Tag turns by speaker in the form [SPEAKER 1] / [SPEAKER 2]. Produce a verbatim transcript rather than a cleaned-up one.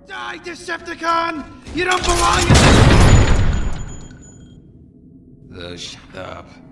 [SPEAKER 1] Die, Decepticon! You don't belong in this...
[SPEAKER 2] Oh, shut up.